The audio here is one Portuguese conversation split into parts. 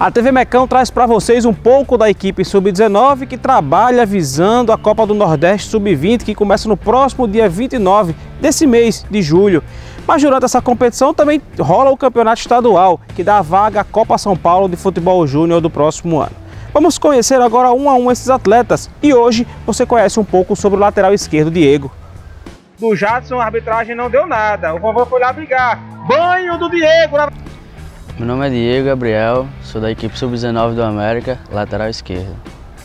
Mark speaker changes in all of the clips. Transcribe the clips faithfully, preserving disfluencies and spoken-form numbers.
Speaker 1: A T V Mecão traz para vocês um pouco da equipe sub dezenove que trabalha visando a Copa do Nordeste sub vinte, que começa no próximo dia vinte e nove desse mês de julho. Mas durante essa competição também rola o campeonato estadual, que dá a vaga à Copa São Paulo de Futebol Júnior do próximo ano. Vamos conhecer agora um a um esses atletas e hoje você conhece um pouco sobre o lateral esquerdo, Diego. Do Jadson a arbitragem não deu nada, o vovô foi lá brigar. Banho do Diego! Na...
Speaker 2: Meu nome é Diego Gabriel, sou da equipe sub dezenove do América, lateral esquerdo.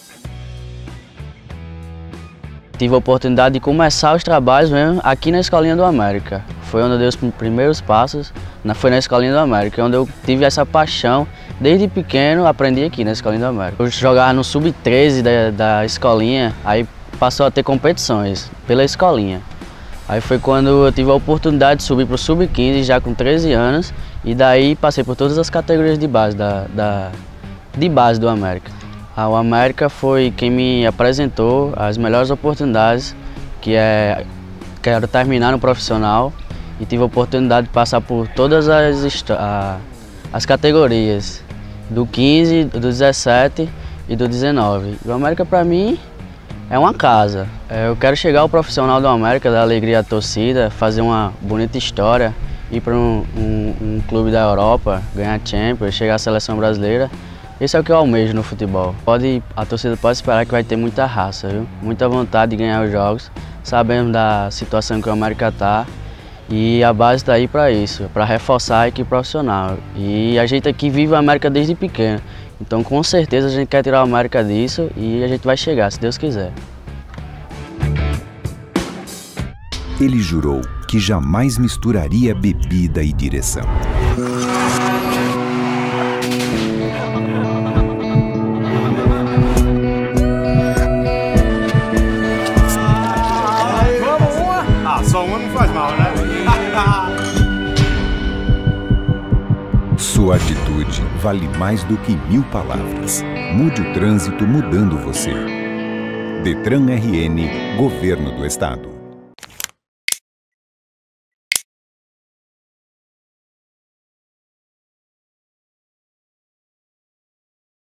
Speaker 2: Tive a oportunidade de começar os trabalhos mesmo aqui na Escolinha do América. Foi onde eu dei os primeiros passos, foi na Escolinha do América, onde eu tive essa paixão. Desde pequeno aprendi aqui na Escolinha do América. Eu jogava no sub treze da, da Escolinha, aí passou a ter competições pela Escolinha. Aí foi quando eu tive a oportunidade de subir para o sub quinze, já com treze anos, e daí passei por todas as categorias de base, da, da, de base do América. Ah, o América foi quem me apresentou as melhores oportunidades, que é, quero terminar no profissional, e tive a oportunidade de passar por todas as, a, as categorias, do quinze, do dezessete e do dezenove. O América para mim é uma casa. Eu quero chegar ao profissional do América, dar alegria à torcida, fazer uma bonita história, ir para um, um, um clube da Europa, ganhar Champions, chegar à seleção brasileira. Esse é o que eu almejo no futebol. Pode, a torcida pode esperar que vai ter muita raça, viu? Muita vontade de ganhar os jogos. Sabemos da situação que o América está e a base está aí para isso, para reforçar a equipe profissional. E a gente aqui vive o América desde pequeno. Então, com certeza, a gente quer tirar o América disso e a gente vai chegar, se Deus quiser.
Speaker 3: Ele jurou que jamais misturaria bebida e direção.
Speaker 4: Vamos uma? Ah, só uma não faz mal, né?
Speaker 3: Sua atitude vale mais do que mil palavras. Mude o trânsito mudando você. Detran R N, Governo do Estado.